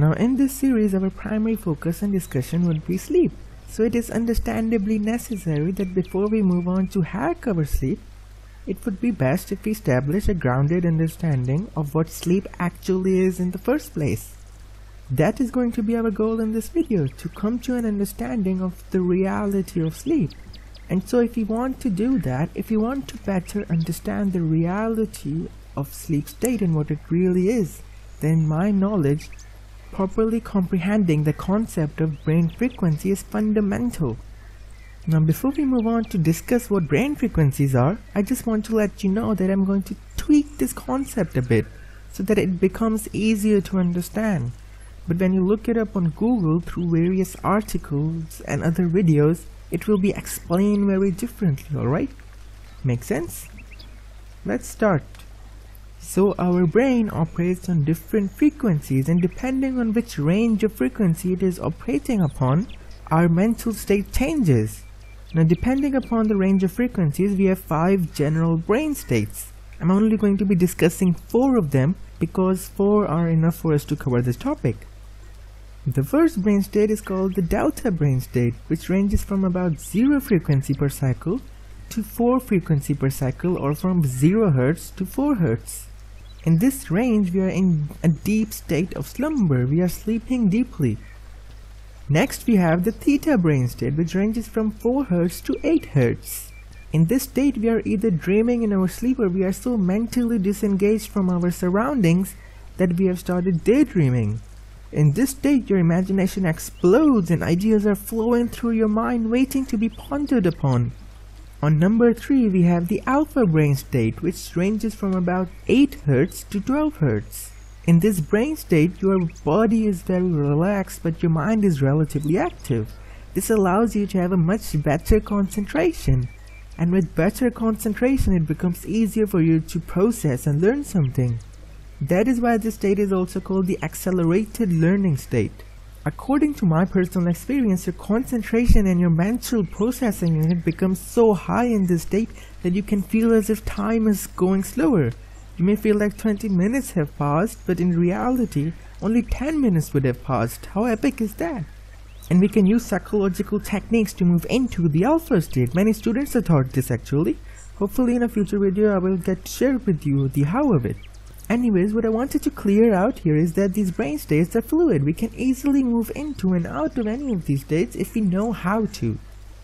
Now in this series our primary focus and discussion would be sleep. So it is understandably necessary that before we move on to hack our sleep, it would be best if we establish a grounded understanding of what sleep actually is in the first place. That is going to be our goal in this video, to come to an understanding of the reality of sleep. And so if you want to do that, if you want to better understand the reality of sleep state and what it really is, then my knowledge, properly comprehending the concept of brain frequency, is fundamental. Now before we move on to discuss what brain frequencies are, I just want to let you know that I'm going to tweak this concept a bit so that it becomes easier to understand. But when you look it up on Google through various articles and other videos, it will be explained very differently, alright? Make sense? Let's start. So our brain operates on different frequencies, and depending on which range of frequency it is operating upon, our mental state changes. Now depending upon the range of frequencies, we have 5 general brain states. I'm only going to be discussing 4 of them because 4 are enough for us to cover this topic. The first brain state is called the Theta Brain-State, which ranges from about 0 frequency per cycle to 4 frequency per cycle, or from 0 Hz to 4 Hz. In this range we are in a deep state of slumber, we are sleeping deeply. Next we have the Theta Brain-State, which ranges from 4 Hz to 8 Hz. In this state we are either dreaming in our sleep, or we are so mentally disengaged from our surroundings that we have started daydreaming. In this state your imagination explodes and ideas are flowing through your mind waiting to be pondered upon. On number 3 we have the Alpha Brain State, which ranges from about 8 Hz to 12 Hz. In this brain state your body is very relaxed but your mind is relatively active. This allows you to have a much better concentration, and with better concentration it becomes easier for you to process and learn something. That is why this state is also called the accelerated learning state. According to my personal experience, your concentration and your mental processing unit becomes so high in this state that you can feel as if time is going slower. You may feel like 20 minutes have passed, but in reality only 10 minutes would have passed. How epic is that? And we can use psychological techniques to move into the alpha state. Many students are taught this actually. Hopefully in a future video I will get to share with you the how of it. Anyways, what I wanted to clear out here is that these brain states are fluid. We can easily move into and out of any of these states if we know how to.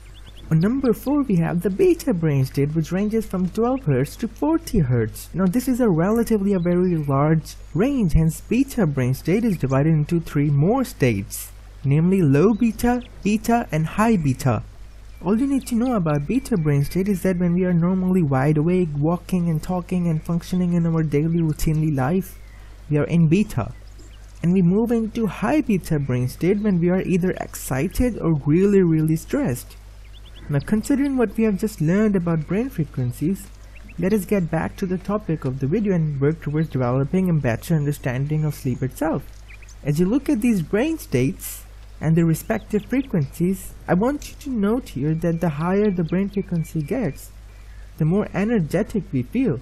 On number 4 we have the Beta Brain State, which ranges from 12 Hz to 40 Hz. Now this is a very large range, hence Beta Brain State is divided into 3 more states, namely low beta, beta and high beta. All you need to know about Beta Brain State is that when we are normally wide awake, walking and talking and functioning in our daily routinely life, we are in beta. And we move into high Beta Brain State when we are either excited or really stressed. Now considering what we have just learned about brain frequencies, let us get back to the topic of the video and work towards developing a better understanding of sleep itself. As you look at these brain states and their respective frequencies, I want you to note here that the higher the brain frequency gets, the more energetic we feel.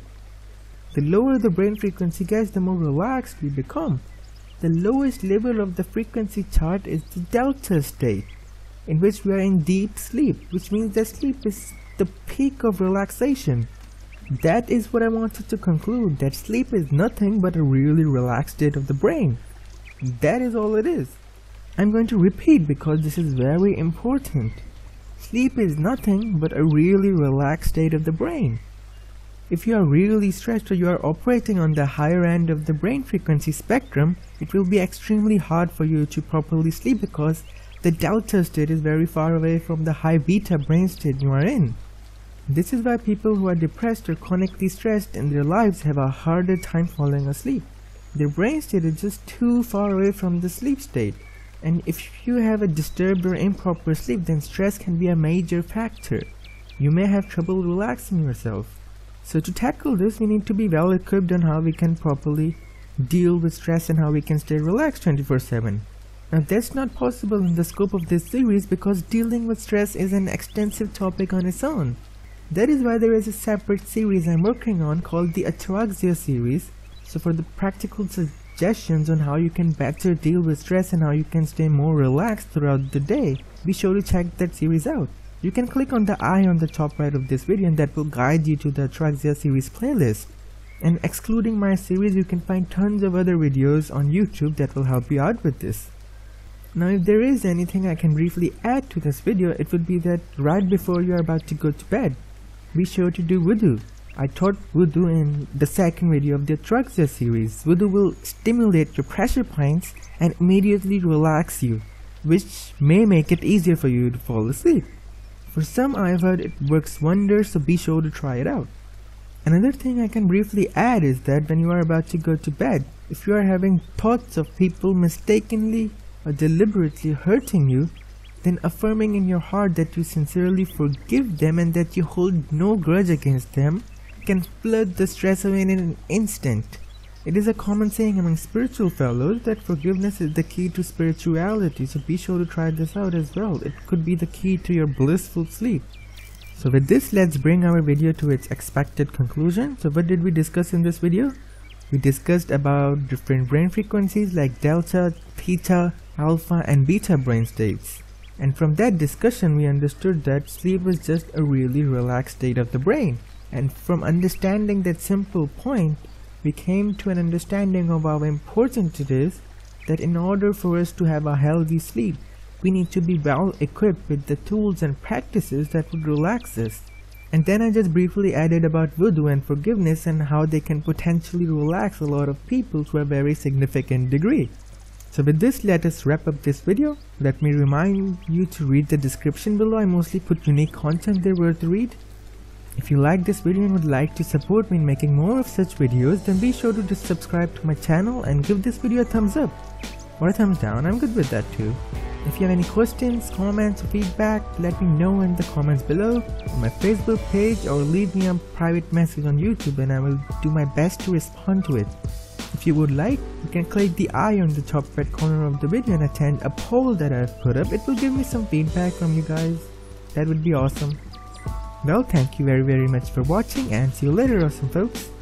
The lower the brain frequency gets, the more relaxed we become. The lowest level of the frequency chart is the delta state, in which we are in deep sleep, which means that sleep is the peak of relaxation. That is what I wanted to conclude, that sleep is nothing but a really relaxed state of the brain. That is all it is. I'm going to repeat because this is very important. Sleep is nothing but a really relaxed state of the brain. If you are really stressed or you are operating on the higher end of the brain frequency spectrum, it will be extremely hard for you to properly sleep because the delta state is very far away from the high beta brain state you are in. This is why people who are depressed or chronically stressed in their lives have a harder time falling asleep. Their brain state is just too far away from the sleep state. And if you have a disturbed or improper sleep, then stress can be a major factor. You may have trouble relaxing yourself. So to tackle this, we need to be well equipped on how we can properly deal with stress and how we can stay relaxed 24/7. Now that's not possible in the scope of this series because dealing with stress is an extensive topic on its own. That is why there is a separate series I'm working on called the Ataraxia series. So for the practical suggestions on how you can better deal with stress and how you can stay more relaxed throughout the day, be sure to check that series out. You can click on the eye on the top right of this video and that will guide you to the Atraxia series playlist. And excluding my series, you can find tons of other videos on YouTube that will help you out with this. Now if there is anything I can briefly add to this video, it would be that right before you are about to go to bed, be sure to do wudu. I taught wudu in the second video of the Atraxia series. Wudu will stimulate your pressure points and immediately relax you, which may make it easier for you to fall asleep. For some, I've heard it works wonders, so be sure to try it out. Another thing I can briefly add is that when you are about to go to bed, if you are having thoughts of people mistakenly or deliberately hurting you, then affirming in your heart that you sincerely forgive them and that you hold no grudge against them can flood the stress away in an instant. It is a common saying among spiritual fellows that forgiveness is the key to spirituality, so be sure to try this out as well. It could be the key to your blissful sleep. So with this, let's bring our video to its expected conclusion. So what did we discuss in this video? We discussed about different brain frequencies like delta, theta, alpha and beta brain states. And from that discussion we understood that sleep is just a really relaxed state of the brain. And from understanding that simple point, we came to an understanding of how important it is that in order for us to have a healthy sleep, we need to be well equipped with the tools and practices that would relax us. And then I just briefly added about wudu and forgiveness and how they can potentially relax a lot of people to a very significant degree. So with this, let us wrap up this video. Let me remind you to read the description below. I mostly put unique content there worth to read. If you like this video and would like to support me in making more of such videos, then be sure to just subscribe to my channel and give this video a thumbs up or a thumbs down. I'm good with that too. If you have any questions, comments or feedback, let me know in the comments below on my Facebook page or leave me a private message on YouTube and I will do my best to respond to it. If you would like, you can click the eye on the top right corner of the video and attend a poll that I've put up. It will give me some feedback from you guys. That would be awesome. Well, thank you very much for watching and see you later, awesome folks.